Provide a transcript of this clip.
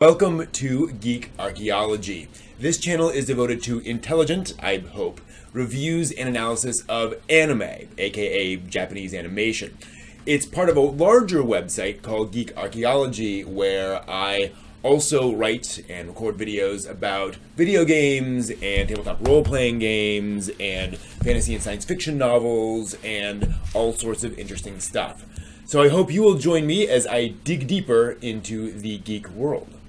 Welcome to Geek Archaeology. This channel is devoted to intelligent, I hope, reviews and analysis of anime, aka Japanese animation. It's part of a larger website called Geek Archaeology, where I also write and record videos about video games and tabletop role-playing games and fantasy and science fiction novels and all sorts of interesting stuff. So I hope you will join me as I dig deeper into the geek world.